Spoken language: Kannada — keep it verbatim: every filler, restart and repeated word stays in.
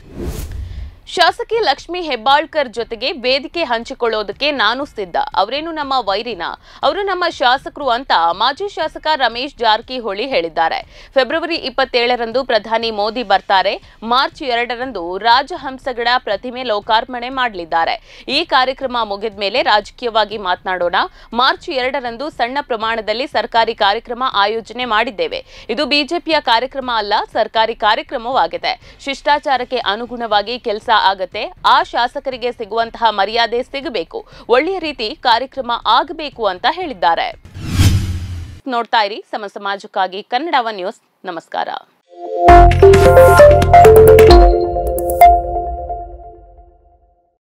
ಶಾಸಕಿ ಲಕ್ಷ್ಮಿ ಹೆಬ್ಬಾಳ್ಕರ್ ಜೊತೆಗೆ ವೇದಿಕೆ ಹಂಚಿಕೊಳ್ಳೋದಕ್ಕೆ ನಾನು ಸಿದ್ಧ. ಅವರೇನು ನಮ್ಮ ವೈರಿನ? ಅವರು ನಮ್ಮ ಶಾಸಕರು ಅಂತ ಮಾಜಿ ಶಾಸಕ ರಮೇಶ್ ಜಾರಕಿಹೊಳಿ ಹೇಳಿದ್ದಾರೆ. ಫೆಬ್ರವರಿ ಇಪ್ಪತ್ತೇಳರಂದು ಪ್ರಧಾನಿ ಮೋದಿ ಬರ್ತಾರೆ. ಮಾರ್ಚ್ ಎರಡರಂದು ರಾಜಹಂಸಗಡ ಪ್ರತಿಮೆ ಲೋಕಾರ್ಪಣೆ ಮಾಡಲಿದ್ದಾರೆ. ಈ ಕಾರ್ಯಕ್ರಮ ಮುಗಿದ ಮೇಲೆ ರಾಜಕೀಯವಾಗಿ ಮಾತನಾಡೋಣ. ಮಾರ್ಚ್ ಎರಡರಂದು ಸಣ್ಣ ಪ್ರಮಾಣದಲ್ಲಿ ಸರ್ಕಾರಿ ಕಾರ್ಯಕ್ರಮ ಆಯೋಜನೆ ಮಾಡಿದ್ದೇವೆ. ಇದು ಬಿಜೆಪಿಯ ಕಾರ್ಯಕ್ರಮ ಅಲ್ಲ, ಸರ್ಕಾರಿ ಕಾರ್ಯಕ್ರಮವಾಗಿದೆ. ಶಿಷ್ಟಾಚಾರಕ್ಕೆ ಅನುಗುಣವಾಗಿ ಕೆಲಸ ಆಗತ್ತೆ. ಆ ಶಾಸಕರಿಗೆ ಸಿಗುವಂತಹ ಮರ್ಯಾದೆ ಸಿಗಬೇಕು, ಒಳ್ಳೆಯ ರೀತಿ ಕಾರ್ಯಕ್ರಮ ಆಗಬೇಕು ಅಂತ ಹೇಳಿದ್ದಾರೆ. ನೋಡ್ತಾ ಇರಿ ಸಮ ಸಮಾಜಕ್ಕಾಗಿ ಕನ್ನಡ ಒನ್ ನ್ಯೂಸ್. ನಮಸ್ಕಾರ.